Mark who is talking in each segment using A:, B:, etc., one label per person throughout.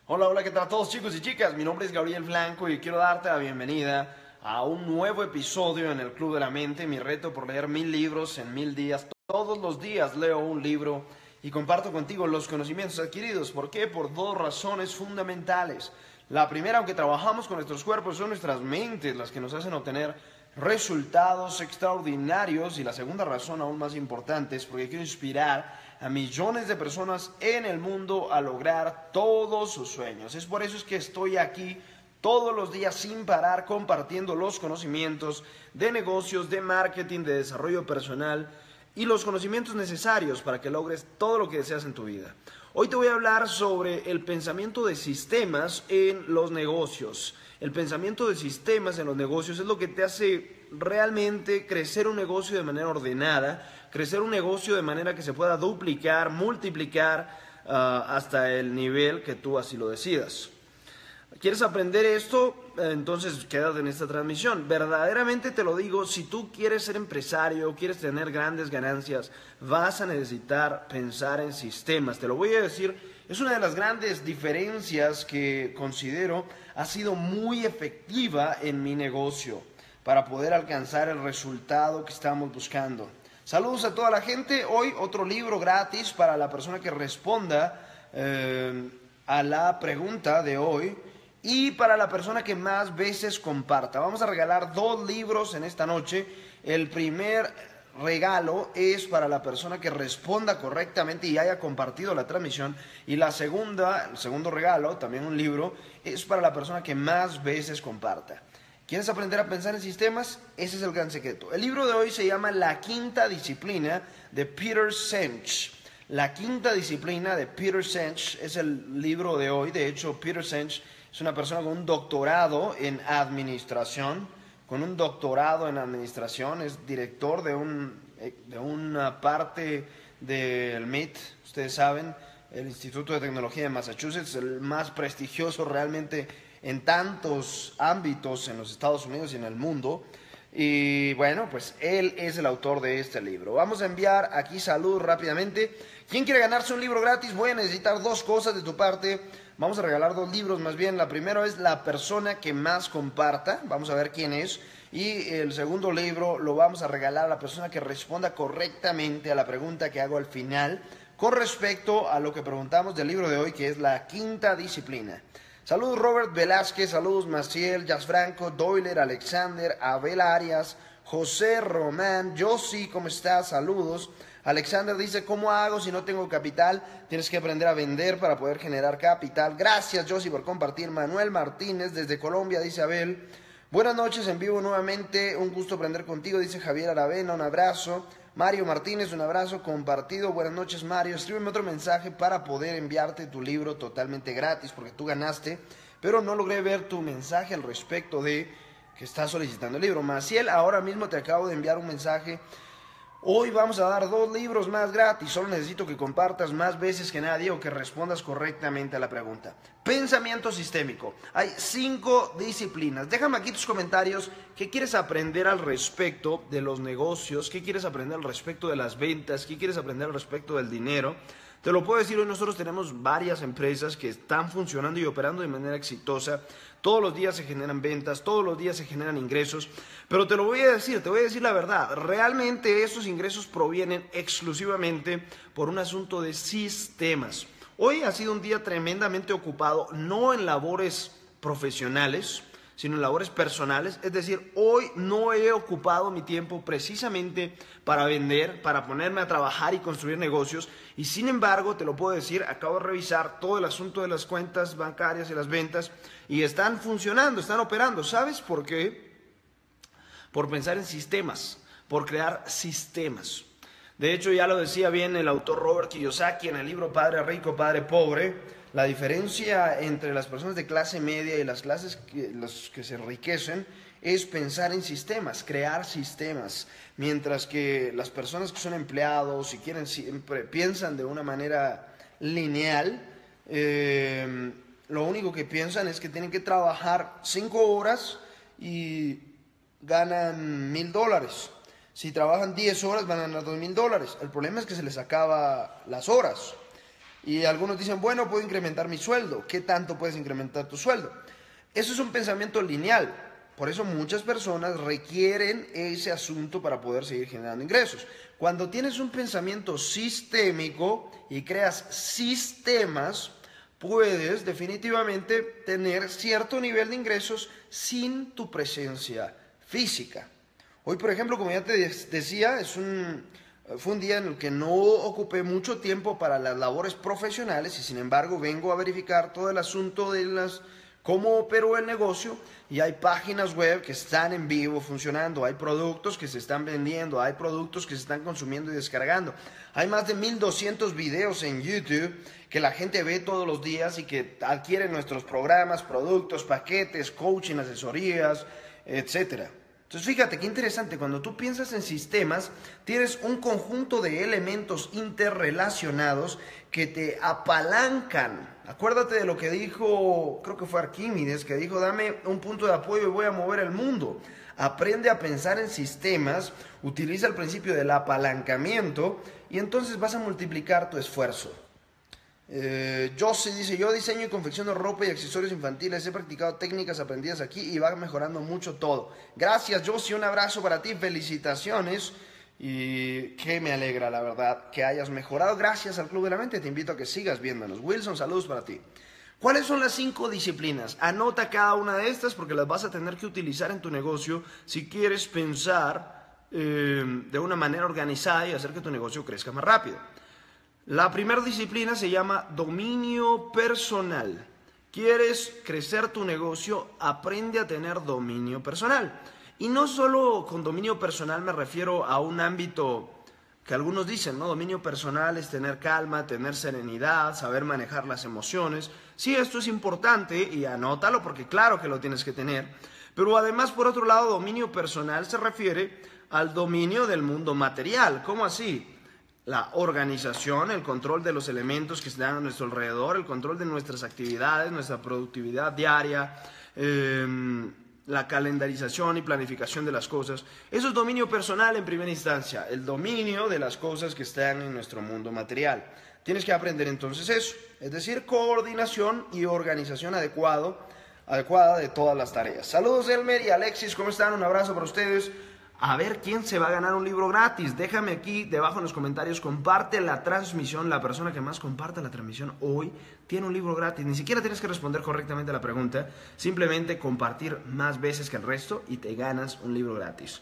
A: Hola, hola, ¿qué tal a todos chicos y chicas? Mi nombre es Gabriel Blanco y quiero darte la bienvenida a un nuevo episodio en el Club de la Mente, mi reto por leer 1000 libros en 1000 días. Todos los días leo un libro y comparto contigo los conocimientos adquiridos. ¿Por qué? Por dos razones fundamentales. La primera, aunque trabajamos con nuestros cuerpos, son nuestras mentes las que nos hacen obtener resultados extraordinarios. Y la segunda razón, aún más importante, es porque quiero inspirar a millones de personas en el mundo a lograr todos sus sueños. Es por eso es que estoy aquí todos los días sin parar compartiendo los conocimientos de negocios, de marketing, de desarrollo personal y los conocimientos necesarios para que logres todo lo que deseas en tu vida. Hoy te voy a hablar sobre el pensamiento de sistemas en los negocios. El pensamiento de sistemas en los negocios es lo que te hace realmente crecer un negocio de manera ordenada, crecer un negocio de manera que se pueda duplicar, multiplicar hasta el nivel que tú así lo decidas. ¿Quieres aprender esto? Entonces quédate en esta transmisión. Verdaderamente te lo digo, si tú quieres ser empresario, quieres tener grandes ganancias, vas a necesitar pensar en sistemas. Te lo voy a decir, es una de las grandes diferencias que considero ha sido muy efectiva en mi negocio para poder alcanzar el resultado que estamos buscando. Saludos a toda la gente. Hoy otro libro gratis para la persona que responda a la pregunta de hoy. Y para la persona que más veces comparta. Vamos a regalar 2 libros en esta noche. El primer regalo es para la persona que responda correctamente y haya compartido la transmisión. Y el segundo regalo, también un libro, es para la persona que más veces comparta. ¿Quieres aprender a pensar en sistemas? Ese es el gran secreto. El libro de hoy se llama La Quinta Disciplina de Peter Senge. La Quinta Disciplina de Peter Senge es el libro de hoy. De hecho, Peter Senge es una persona con un doctorado en administración, es director de una parte del MIT, ustedes saben, el Instituto de Tecnología de Massachusetts, el más prestigioso realmente en tantos ámbitos en los Estados Unidos y en el mundo. Y bueno, pues él es el autor de este libro. Vamos a enviar aquí saludos rápidamente. ¿Quién quiere ganarse un libro gratis? Voy a necesitar 2 cosas de tu parte. Vamos a regalar 2 libros más bien. La primera es la persona que más comparta. Vamos a ver quién es. Y el segundo libro lo vamos a regalar a la persona que responda correctamente a la pregunta que hago al final con respecto a lo que preguntamos del libro de hoy, que es la quinta disciplina. Saludos Robert Velázquez, saludos Maciel, Jasfranco, Doyler, Alexander, Abel Arias, José Román, Josie, ¿cómo estás? Saludos. Alexander dice, ¿cómo hago si no tengo capital? Tienes que aprender a vender para poder generar capital. Gracias Josie por compartir. Manuel Martínez desde Colombia, dice Abel. Buenas noches, en vivo nuevamente, un gusto aprender contigo, dice Javier Aravena, un abrazo. Mario Martínez, un abrazo compartido. Buenas noches, Mario. Escríbeme otro mensaje para poder enviarte tu libro totalmente gratis, porque tú ganaste, pero no logré ver tu mensaje al respecto de que estás solicitando el libro. Maciel, ahora mismo te acabo de enviar un mensaje. Hoy vamos a dar 2 libros más gratis. Solo necesito que compartas más veces que nadie o que respondas correctamente a la pregunta. Pensamiento sistémico. Hay 5 disciplinas. Déjame aquí tus comentarios. ¿Qué quieres aprender al respecto de los negocios? ¿Qué quieres aprender al respecto de las ventas? ¿Qué quieres aprender al respecto del dinero? Te lo puedo decir, hoy nosotros tenemos varias empresas que están funcionando y operando de manera exitosa. Todos los días se generan ventas, todos los días se generan ingresos. Pero te lo voy a decir, te voy a decir la verdad. Realmente esos ingresos provienen exclusivamente por un asunto de sistemas. Hoy ha sido un día tremendamente ocupado, no en labores profesionales, sino en labores personales. Es decir, hoy no he ocupado mi tiempo precisamente para vender, para ponerme a trabajar y construir negocios. Y sin embargo, te lo puedo decir, acabo de revisar todo el asunto de las cuentas bancarias y las ventas y están funcionando, están operando. ¿Sabes por qué? Por pensar en sistemas, por crear sistemas. De hecho, ya lo decía bien el autor Robert Kiyosaki en el libro Padre Rico, Padre Pobre. La diferencia entre las personas de clase media y los que se enriquecen es pensar en sistemas, crear sistemas. Mientras que las personas que son empleados y siempre piensan de una manera lineal, lo único que piensan es que tienen que trabajar 5 horas y ganan $1000. Si trabajan 10 horas van a ganar $2000. El problema es que se les acaba las horas. Y algunos dicen, bueno, puedo incrementar mi sueldo. ¿Qué tanto puedes incrementar tu sueldo? Eso es un pensamiento lineal. Por eso muchas personas requieren ese asunto para poder seguir generando ingresos. Cuando tienes un pensamiento sistémico y creas sistemas, puedes definitivamente tener cierto nivel de ingresos sin tu presencia física. Hoy, por ejemplo, como ya te decía, fue un día en el que no ocupé mucho tiempo para las labores profesionales y sin embargo vengo a verificar todo el asunto de cómo operó el negocio y hay páginas web que están en vivo funcionando, hay productos que se están vendiendo, hay productos que se están consumiendo y descargando. Hay más de 1200 videos en YouTube que la gente ve todos los días y que adquieren nuestros programas, productos, paquetes, coaching, asesorías, etcétera. Entonces fíjate qué interesante, cuando tú piensas en sistemas, tienes un conjunto de elementos interrelacionados que te apalancan. Acuérdate de lo que dijo, creo que fue Arquímedes, que dijo, dame un punto de apoyo y voy a mover el mundo. Aprende a pensar en sistemas, utiliza el principio del apalancamiento y entonces vas a multiplicar tu esfuerzo. Josie dice, yo diseño y confecciono ropa y accesorios infantiles, he practicado técnicas aprendidas aquí y va mejorando mucho todo. Gracias Josie, un abrazo para ti, felicitaciones y que me alegra la verdad que hayas mejorado. Gracias al Club de la Mente, te invito a que sigas viéndonos. Wilson, saludos para ti. ¿Cuáles son las 5 disciplinas? Anota cada una de estas porque las vas a tener que utilizar en tu negocio si quieres pensar de una manera organizada y hacer que tu negocio crezca más rápido. La primera disciplina se llama dominio personal. ¿Quieres crecer tu negocio? Aprende a tener dominio personal. Y no solo con dominio personal me refiero a un ámbito que algunos dicen, ¿no? Dominio personal es tener calma, tener serenidad, saber manejar las emociones. Sí, esto es importante y anótalo porque claro que lo tienes que tener. Pero además, por otro lado, dominio personal se refiere al dominio del mundo material. ¿Cómo así? La organización, el control de los elementos que están a nuestro alrededor, el control de nuestras actividades, nuestra productividad diaria, la calendarización y planificación de las cosas. Eso es dominio personal en primera instancia, el dominio de las cosas que están en nuestro mundo material. Tienes que aprender entonces eso, es decir, coordinación y organización adecuada de todas las tareas. Saludos Elmer y Alexis, ¿cómo están? Un abrazo para ustedes. A ver quién se va a ganar un libro gratis. Déjame aquí debajo en los comentarios, comparte la transmisión. La persona que más comparta la transmisión hoy tiene un libro gratis. Ni siquiera tienes que responder correctamente a la pregunta. Simplemente compartir más veces que el resto y te ganas un libro gratis.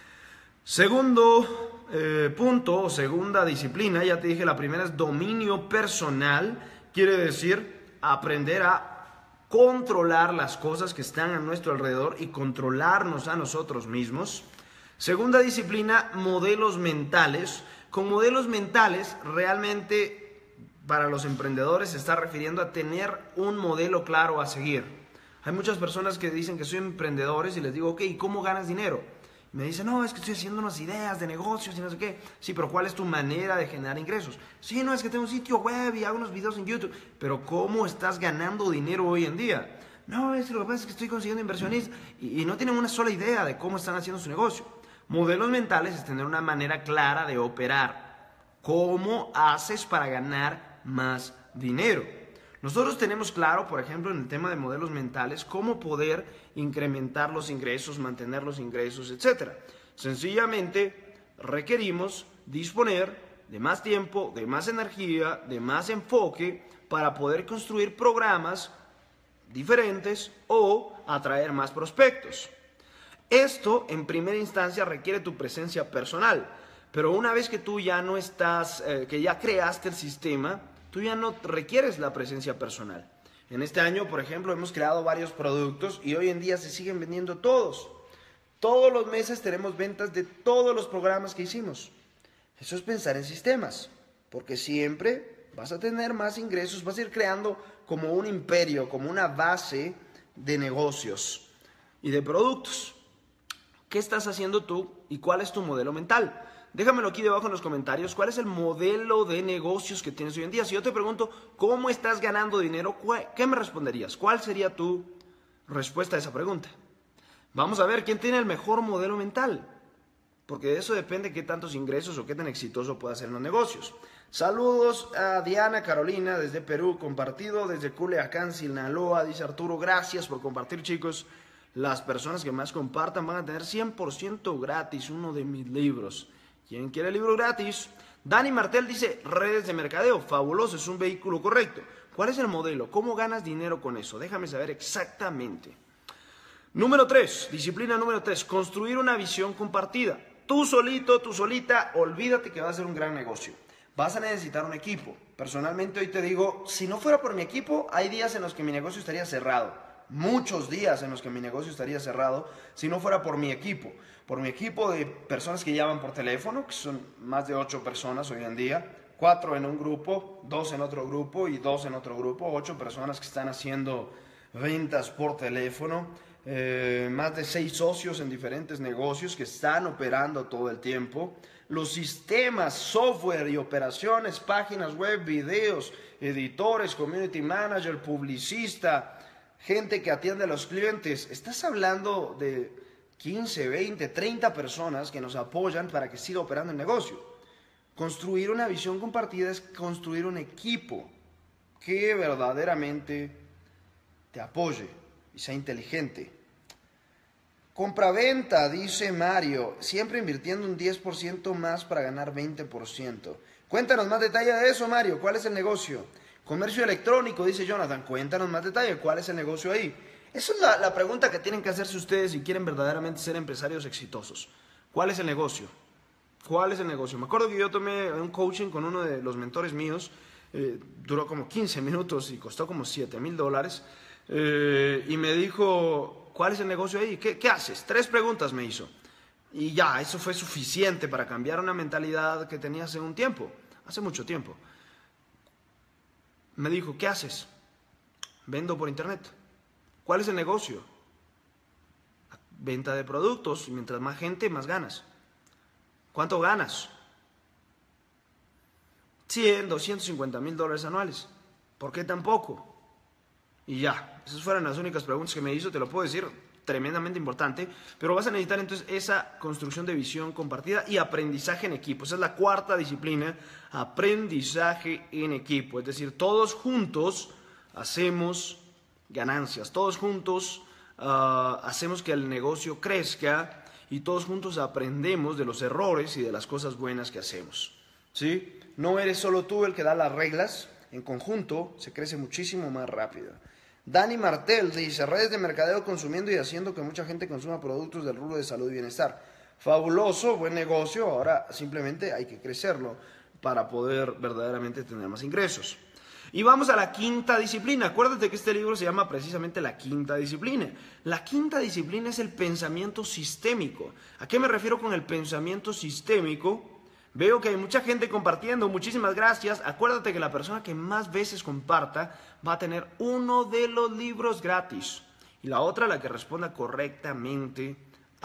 A: Segundo punto o segunda disciplina, ya te dije, la primera es dominio personal. Quiere decir aprender a controlar las cosas que están a nuestro alrededor y controlarnos a nosotros mismos. Segunda disciplina, modelos mentales. Con modelos mentales, realmente para los emprendedores se está refiriendo a tener un modelo claro a seguir. Hay muchas personas que dicen que soy emprendedores y les digo, ok, ¿y cómo ganas dinero? Y me dicen, no, es que estoy haciendo unas ideas de negocios y no sé qué. Sí, pero ¿cuál es tu manera de generar ingresos? Sí, no, es que tengo un sitio web y hago unos videos en YouTube. Pero ¿cómo estás ganando dinero hoy en día? No, es que lo que pasa es que estoy consiguiendo inversionistas y no tienen una sola idea de cómo están haciendo su negocio. Modelos mentales es tener una manera clara de operar. ¿Cómo haces para ganar más dinero? Nosotros tenemos claro, por ejemplo, en el tema de modelos mentales, cómo poder incrementar los ingresos, mantener los ingresos, etc. Sencillamente requerimos disponer de más tiempo, de más energía, de más enfoque para poder construir programas diferentes o atraer más prospectos. Esto, en primera instancia, requiere tu presencia personal, pero una vez que tú ya no estás, que ya creaste el sistema, tú ya no requieres la presencia personal. En este año, por ejemplo, hemos creado varios productos y hoy en día se siguen vendiendo todos. Todos los meses tenemos ventas de todos los programas que hicimos. Eso es pensar en sistemas, porque siempre vas a tener más ingresos, vas a ir creando como un imperio, como una base de negocios y de productos. ¿Qué estás haciendo tú y cuál es tu modelo mental? Déjamelo aquí debajo en los comentarios. ¿Cuál es el modelo de negocios que tienes hoy en día? Si yo te pregunto, ¿cómo estás ganando dinero? ¿Qué me responderías? ¿Cuál sería tu respuesta a esa pregunta? Vamos a ver quién tiene el mejor modelo mental. porque de eso depende qué tantos ingresos o qué tan exitoso pueda ser en los negocios. Saludos a Diana Carolina desde Perú, compartido desde Culiacán, Sinaloa, dice Arturo, gracias por compartir, chicos. Las personas que más compartan van a tener 100% gratis uno de mis libros. ¿Quién quiere el libro gratis? Dani Martel dice, redes de mercadeo, fabuloso, es un vehículo correcto. ¿Cuál es el modelo? ¿Cómo ganas dinero con eso? Déjame saber exactamente. Número 3, disciplina número 3, construir una visión compartida. Tú solito, tú solita, olvídate que va a ser un gran negocio. Vas a necesitar un equipo. Personalmente hoy te digo, si no fuera por mi equipo, hay días en los que mi negocio estaría cerrado. Muchos días en los que mi negocio estaría cerrado si no fuera por mi equipo. Por mi equipo de personas que llaman por teléfono, que son más de 8 personas hoy en día. 4 en un grupo, 2 en otro grupo y 2 en otro grupo. 8 personas que están haciendo ventas por teléfono. Más de 6 socios en diferentes negocios que están operando todo el tiempo. Los sistemas, software y operaciones, páginas web, videos, editores, community manager, publicista, gente que atiende a los clientes. Estás hablando de 15, 20, 30 personas que nos apoyan para que siga operando el negocio. Construir una visión compartida es construir un equipo que verdaderamente te apoye y sea inteligente. Compra-venta, dice Mario, siempre invirtiendo un 10% más para ganar 20%. Cuéntanos más detalle de eso, Mario, ¿cuál es el negocio? Comercio electrónico, dice Jonathan, cuéntanos más detalle, ¿cuál es el negocio ahí? Esa es la pregunta que tienen que hacerse ustedes si quieren verdaderamente ser empresarios exitosos. ¿Cuál es el negocio? ¿Cuál es el negocio? Me acuerdo que yo tomé un coaching con uno de los mentores míos, duró como 15 minutos y costó como $7,000, y me dijo, ¿cuál es el negocio ahí? ¿Qué haces? 3 preguntas me hizo. Y ya, eso fue suficiente para cambiar una mentalidad que tenía hace un tiempo, hace mucho tiempo. Me dijo, ¿qué haces? Vendo por internet. ¿Cuál es el negocio? Venta de productos, y mientras más gente, más ganas. ¿Cuánto ganas? 100, $250,000 anuales. ¿Por qué tan poco? Y ya, esas fueron las únicas preguntas que me hizo, te lo puedo decir, tremendamente importante, pero vas a necesitar entonces esa construcción de visión compartida y aprendizaje en equipo. Esa es la 4ª disciplina, aprendizaje en equipo. Es decir, todos juntos hacemos ganancias, todos juntos hacemos que el negocio crezca y todos juntos aprendemos de los errores y de las cosas buenas que hacemos. ¿Sí? No eres solo tú el que da las reglas, en conjunto se crece muchísimo más rápido. Dani Martel dice, redes de mercadeo consumiendo y haciendo que mucha gente consuma productos del rubro de salud y bienestar. Fabuloso, buen negocio, ahora simplemente hay que crecerlo para poder verdaderamente tener más ingresos. Y vamos a la 5ª disciplina. Acuérdate que este libro se llama precisamente la 5ª disciplina. La 5ª disciplina es el pensamiento sistémico. ¿A qué me refiero con el pensamiento sistémico? Veo que hay mucha gente compartiendo, muchísimas gracias. Acuérdate que la persona que más veces comparta va a tener uno de los libros gratis. Y la otra, la que responda correctamente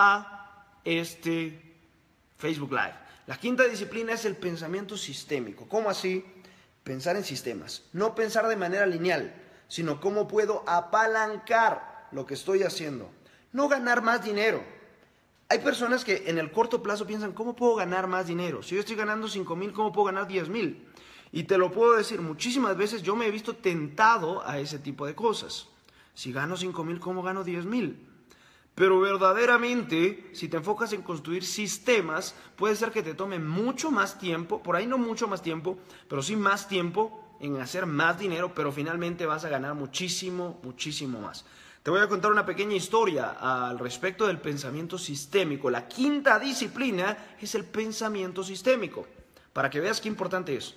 A: a este Facebook Live. La 5ª disciplina es el pensamiento sistémico. ¿Cómo así? Pensar en sistemas. No pensar de manera lineal, sino cómo puedo apalancar lo que estoy haciendo. No ganar más dinero. Hay personas que en el corto plazo piensan, ¿cómo puedo ganar más dinero? Si yo estoy ganando 5,000, ¿cómo puedo ganar 10,000? Y te lo puedo decir, muchísimas veces yo me he visto tentado a ese tipo de cosas. Si gano 5,000, ¿cómo gano 10,000? Pero verdaderamente, si te enfocas en construir sistemas, puede ser que te tome mucho más tiempo, por ahí no mucho más tiempo, pero sí más tiempo en hacer más dinero, pero finalmente vas a ganar muchísimo, muchísimo más. Te voy a contar una pequeña historia al respecto del pensamiento sistémico. La 5ª disciplina es el pensamiento sistémico. Para que veas qué importante es.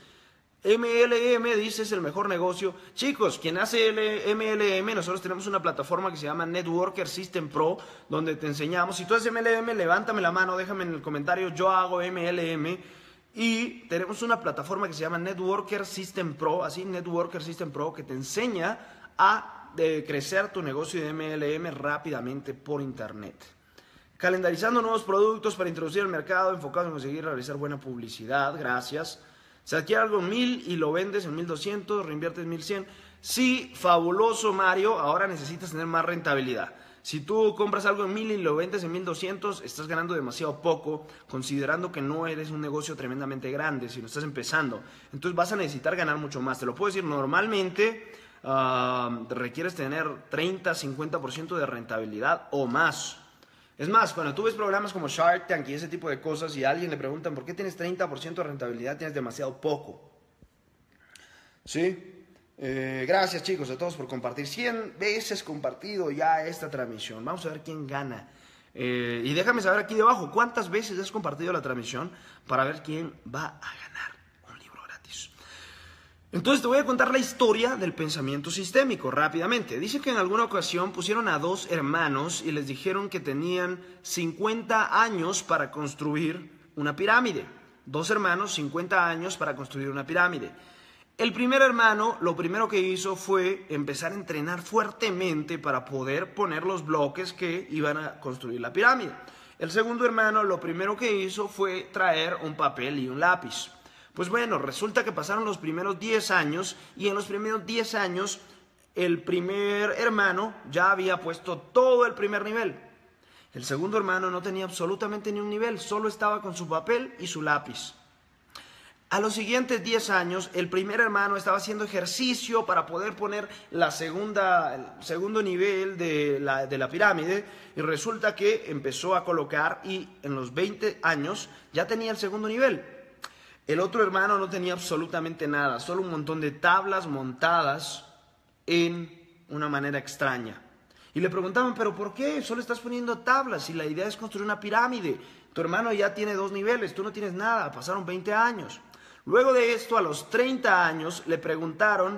A: MLM dice es el mejor negocio. Chicos, quien hace MLM, nosotros tenemos una plataforma que se llama Networker System Pro, donde te enseñamos. Si tú haces MLM, levántame la mano, déjame en el comentario, yo hago MLM. Y tenemos una plataforma que se llama Networker System Pro, así Networker System Pro, que te enseña a crecer tu negocio de MLM rápidamente por internet. Calendarizando nuevos productos para introducir el mercado, enfocado en conseguir realizar buena publicidad, gracias. Se adquiere algo en 1,000 y lo vendes en 1,200, reinviertes 1,100. Sí, fabuloso, Mario, ahora necesitas tener más rentabilidad. Si tú compras algo en 1000 y lo vendes en 1200, estás ganando demasiado poco, considerando que no eres un negocio tremendamente grande, sino estás empezando. Entonces vas a necesitar ganar mucho más. Te lo puedo decir, normalmente requieres tener 30-50% de rentabilidad o más. Es más, cuando tú ves programas como Shark Tank y ese tipo de cosas y a alguien le preguntan ¿por qué tienes 30% de rentabilidad? Tienes demasiado poco. ¿Sí? Gracias chicos a todos por compartir. 100 veces compartido ya esta transmisión. Vamos a ver quién gana. Y déjame saber aquí debajo cuántas veces has compartido la transmisión para ver quién va a ganar un libro gratis. Entonces te voy a contar la historia del pensamiento sistémico rápidamente. Dice que en alguna ocasión pusieron a dos hermanos y les dijeron que tenían 50 años para construir una pirámide. Dos hermanos, 50 años para construir una pirámide. El primer hermano lo primero que hizo fue empezar a entrenar fuertemente para poder poner los bloques que iban a construir la pirámide. El segundo hermano lo primero que hizo fue traer un papel y un lápiz. Pues bueno, resulta que pasaron los primeros 10 años y en los primeros 10 años el primer hermano ya había puesto todo el primer nivel. El segundo hermano no tenía absolutamente ni un nivel, solo estaba con su papel y su lápiz. A los siguientes 10 años, el primer hermano estaba haciendo ejercicio para poder poner el segundo nivel de la pirámide y resulta que empezó a colocar y en los 20 años ya tenía el segundo nivel. El otro hermano no tenía absolutamente nada, solo un montón de tablas montadas en una manera extraña. Y le preguntaban, ¿pero por qué? Solo estás poniendo tablas y la idea es construir una pirámide. Tu hermano ya tiene 2 niveles, tú no tienes nada, pasaron 20 años. Luego de esto, a los 30 años, le preguntaron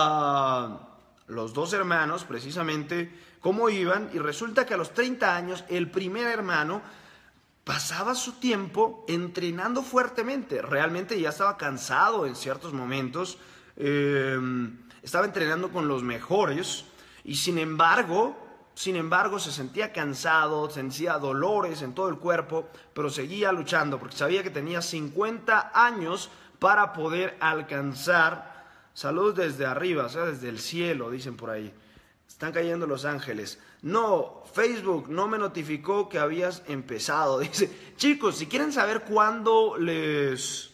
A: a los dos hermanos, precisamente, cómo iban, y resulta que a los 30 años, el primer hermano pasaba su tiempo entrenando fuertemente. Realmente ya estaba cansado en ciertos momentos, estaba entrenando con los mejores, y sin embargo, se sentía cansado, sentía dolores en todo el cuerpo, pero seguía luchando, porque sabía que tenía 50 años para poder alcanzar, saludos desde arriba, o sea, desde el cielo, dicen por ahí. Están cayendo los ángeles. No, Facebook no me notificó que habías empezado. Dice, chicos, si quieren saber cuándo les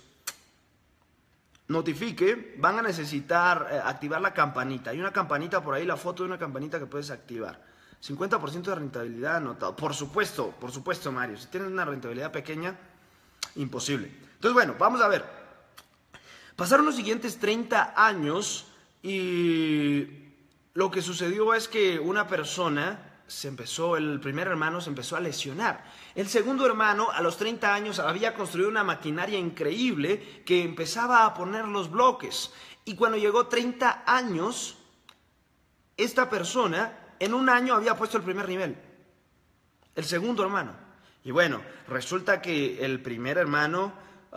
A: notifique, van a necesitar activar la campanita. Hay una campanita por ahí, la foto de una campanita que puedes activar. 50% de rentabilidad anotado. Por supuesto, Mario. Si tienes una rentabilidad pequeña, imposible. Entonces, bueno, vamos a ver. Pasaron los siguientes 30 años y lo que sucedió es que una persona el primer hermano se empezó a lesionar. El segundo hermano a los 30 años había construido una maquinaria increíble que empezaba a poner los bloques. Y cuando llegó 30 años, esta persona en un año había puesto el primer nivel. El segundo hermano. Y bueno, resulta que el primer hermano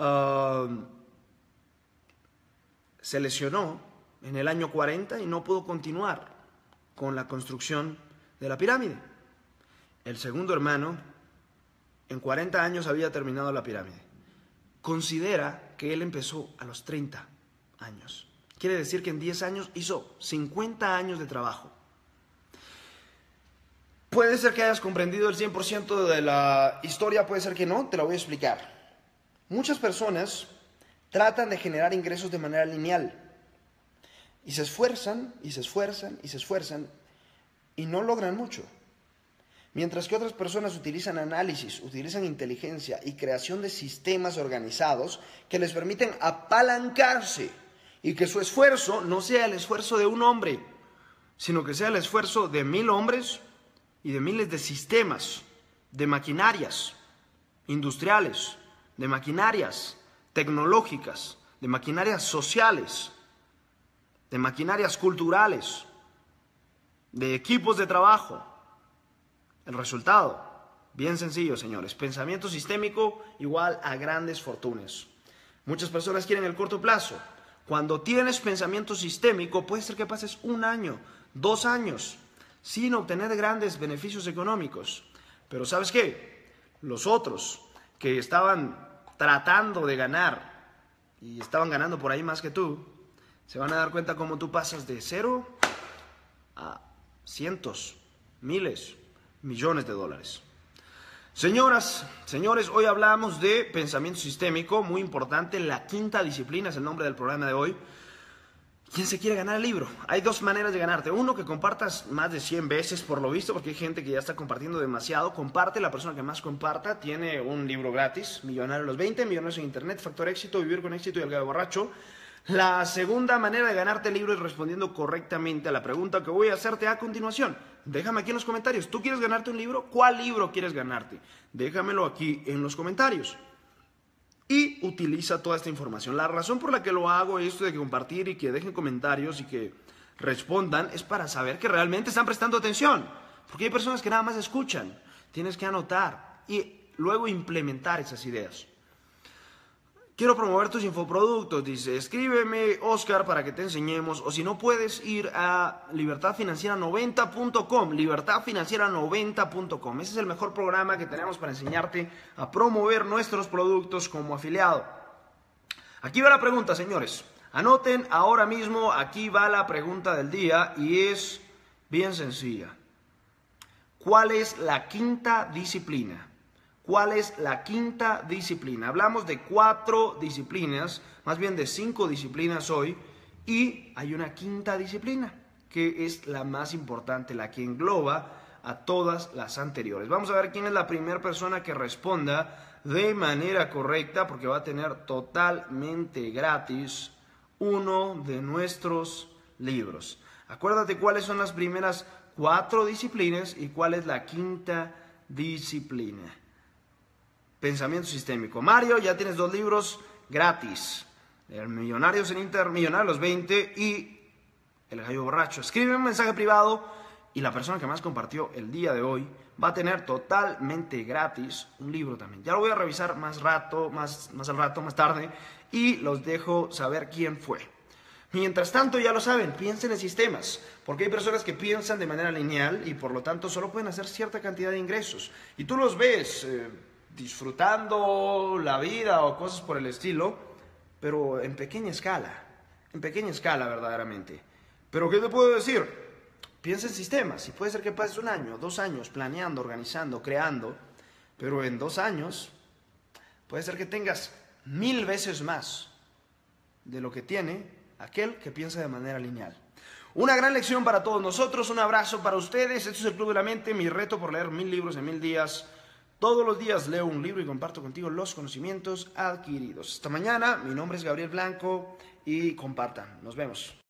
A: se lesionó en el año 40 y no pudo continuar con la construcción de la pirámide. El segundo hermano en 40 años había terminado la pirámide. Considera que él empezó a los 30 años. Quiere decir que en 10 años hizo 50 años de trabajo. Puede ser que hayas comprendido el 100% de la historia, puede ser que no, te la voy a explicar. Muchas personas tratan de generar ingresos de manera lineal y se esfuerzan y se esfuerzan y se esfuerzan y no logran mucho. Mientras que otras personas utilizan análisis, utilizan inteligencia y creación de sistemas organizados que les permiten apalancarse y que su esfuerzo no sea el esfuerzo de un hombre, sino que sea el esfuerzo de 1000 hombres y de miles de sistemas, de maquinarias industriales, de maquinarias tecnológicas, de maquinarias sociales, de maquinarias culturales, de equipos de trabajo. El resultado, bien sencillo, señores. Pensamiento sistémico igual a grandes fortunas. Muchas personas quieren el corto plazo. Cuando tienes pensamiento sistémico, puede ser que pases 1 año, 2 años, sin obtener grandes beneficios económicos. Pero ¿sabes qué? Los otros que estaban tratando de ganar y estaban ganando por ahí más que tú, se van a dar cuenta cómo tú pasas de 0 a cientos, miles, millones de dólares. Señoras, señores, hoy hablamos de pensamiento sistémico, muy importante. La quinta disciplina es el nombre del programa de hoy. ¿Quién se quiere ganar el libro? Hay dos maneras de ganarte. Uno, que compartas más de 100 veces por lo visto, porque hay gente que ya está compartiendo demasiado. Comparte, la persona que más comparta tiene un libro gratis. Millonario a los 20, Millonarios en Internet, Factor Éxito, Vivir con Éxito y El Gallo Borracho. La segunda manera de ganarte el libro es respondiendo correctamente a la pregunta que voy a hacerte a continuación. Déjame aquí en los comentarios. ¿Tú quieres ganarte un libro? ¿Cuál libro quieres ganarte? Déjamelo aquí en los comentarios. Y utiliza toda esta información. La razón por la que lo hago, esto de compartir y que dejen comentarios y que respondan, es para saber que realmente están prestando atención. Porque hay personas que nada más escuchan. Tienes que anotar y luego implementar esas ideas. Quiero promover tus infoproductos, dice, escríbeme, Oscar, para que te enseñemos, o si no puedes ir a libertadfinanciera90.com, libertadfinanciera90.com. Ese es el mejor programa que tenemos para enseñarte a promover nuestros productos como afiliado. Aquí va la pregunta, señores. Anoten ahora mismo, aquí va la pregunta del día y es bien sencilla. ¿Cuál es la quinta disciplina? ¿Cuál es la quinta disciplina? Hablamos de 4 disciplinas, más bien de 5 disciplinas hoy, y hay una quinta disciplina, que es la más importante, la que engloba a todas las anteriores. Vamos a ver quién es la primera persona que responda de manera correcta, porque va a tener totalmente gratis uno de nuestros libros. Acuérdate cuáles son las primeras 4 disciplinas y cuál es la quinta disciplina. Pensamiento sistémico. Mario, ya tienes 2 libros gratis. El Millonarios en Internet, Millonarios a los 20 y El Gallo Borracho. Escribe un mensaje privado y la persona que más compartió el día de hoy va a tener totalmente gratis un libro también. Ya lo voy a revisar más tarde y los dejo saber quién fue. Mientras tanto, ya lo saben, piensen en sistemas, porque hay personas que piensan de manera lineal y por lo tanto solo pueden hacer cierta cantidad de ingresos. Y tú los ves disfrutando la vida o cosas por el estilo, pero en pequeña escala verdaderamente. Pero ¿qué te puedo decir? Piensa en sistemas y puede ser que pases 1 año, 2 años planeando, organizando, creando, pero en 2 años puede ser que tengas 1000 veces más de lo que tiene aquel que piensa de manera lineal. Una gran lección para todos nosotros, un abrazo para ustedes. Esto es el Club de la Mente, mi reto por leer 1000 libros en 1000 días. Todos los días leo un libro y comparto contigo los conocimientos adquiridos. Hasta mañana, mi nombre es Gabriel Blanco y compartan. Nos vemos.